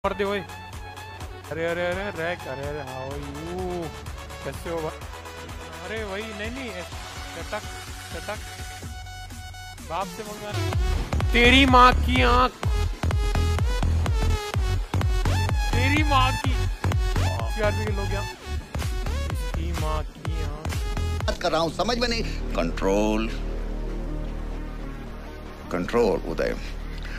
कर दे ओए। अरे अरे अरे रैक, अरे अरे हाउ यू, कैसे हो भाई? अरे वही नहीं नहीं चटक चटक, बाप से मंगा तेरी माँ की आँख, तेरी माँ की आदमी के लोग यहाँ, इसकी माँ की आँख। बात कर रहा हूँ, समझ में नहीं। कंट्रोल कंट्रोल उदय।